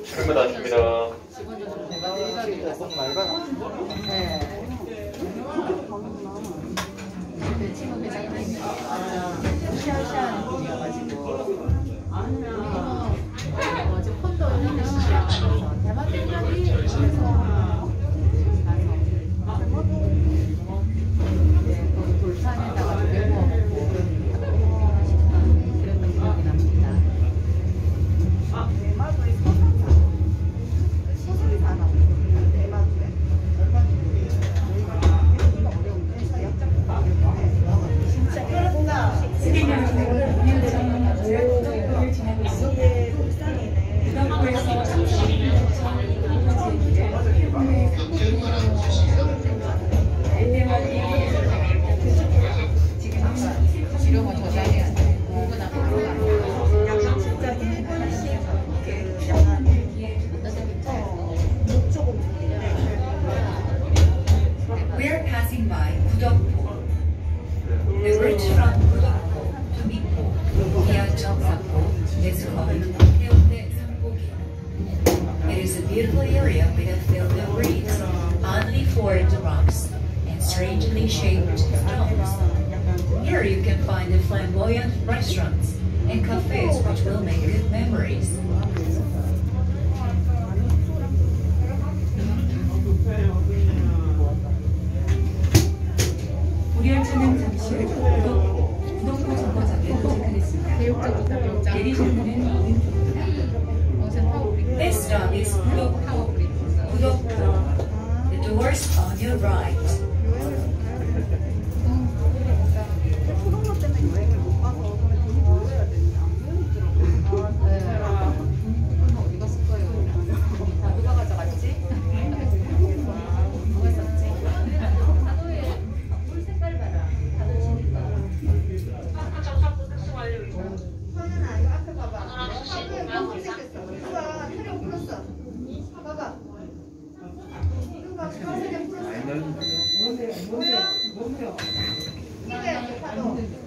출근 아닙니다. 네. 그 친구 회장님이 시아시아하는 분이어가지고 어제 폰도 있는데 시아하면서 대만 땡까지 거기 돌산에다가 매워 먹고 그랬던 기억이 납니다. 대마도에 서산사나 대마도에 진짜 그렇다. 이게 독상이네. 이런 거 저장해야 돼. 약간 진짜 일본식 그 약간 조금 We're passing by 구덕포. The route from 구덕포 to 미포 via 정사포 is called 해운대상고길. It is a beautiful area with a field of reeds, oddly formed rocks, and strangely shaped stones. Here you can find the flamboyant restaurants and cafes which will make good memories. 우리 열차는 잠시 후 구덕포 정거장에 도착하겠습니다. 내리실 문은 오른쪽입니다. This stop is 구덕포. The doors on your right. 코로나 때문에 여행을 못 가서 돈을 모여야 되는데 안 모여있더라고요. 어디 갔을 거예요? 누가 가져갔지? 누가 썼지? 파도에 물 색깔 봐라. 파도 지니까. 현은아 이거 앞에 봐봐. 파도에 무슨 생겼어? 누가 트랙 풀었어? 봐봐. 누가 트랙 풀었어? 뭐야? 이게 파도.